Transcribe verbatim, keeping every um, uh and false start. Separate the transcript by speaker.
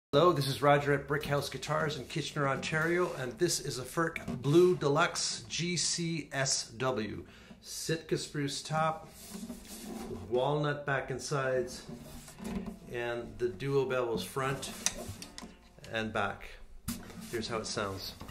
Speaker 1: Hello, this is Roger at Brickhouse Guitars in Kitchener, Ontario, and this is a Furk Blue Deluxe G C S W. Sitka spruce top, walnut back and sides, and the duo bevels front and back. Here's how it sounds.